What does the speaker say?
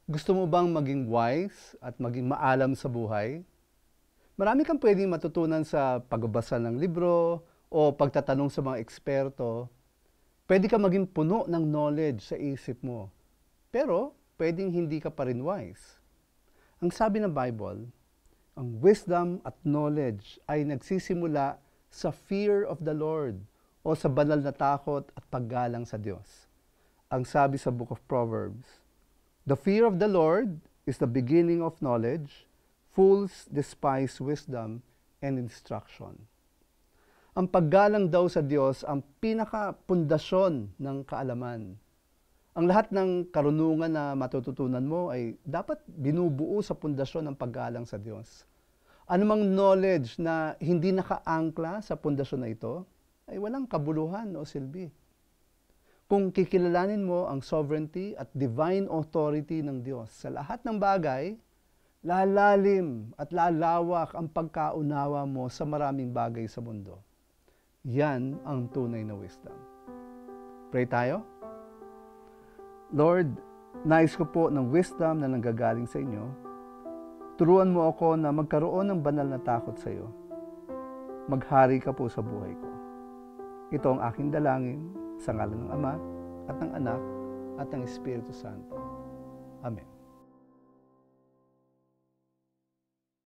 Gusto mo bang maging wise at maging maalam sa buhay? Marami kang pwedeng matutunan sa pagbabasa ng libro o pagtatanong sa mga eksperto. Pwede ka maging puno ng knowledge sa isip mo. Pero pwedeng hindi ka pa rin wise. Ang sabi ng Bible, ang wisdom at knowledge ay nagsisimula sa fear of the Lord o sa banal na takot at paggalang sa Diyos. Ang sabi sa Book of Proverbs, "The fear of the Lord is the beginning of knowledge. Fools despise wisdom and instruction." Ang paggalang daw sa Diyos ang pinaka-pundasyon ng kaalaman. Ang lahat ng karunungan na matututunan mo ay dapat binubuo sa pundasyon ng paggalang sa Diyos. Anumang knowledge na hindi nakaangkla sa pundasyon na ito ay walang kabuluhan o silbi. Kung kikilalanin mo ang sovereignty at divine authority ng Diyos sa lahat ng bagay, lalalim at lalawak ang pagkaunawa mo sa maraming bagay sa mundo. Yan ang tunay na wisdom. Pray tayo. Lord, nais ko po ng wisdom na nanggagaling sa inyo. Turuan mo ako na magkaroon ng banal na takot sa iyo. Maghari ka po sa buhay ko. Ito ang aking dalangin sa ngalan ng Ama at ng Anak at ng Espiritu Santo. Amen.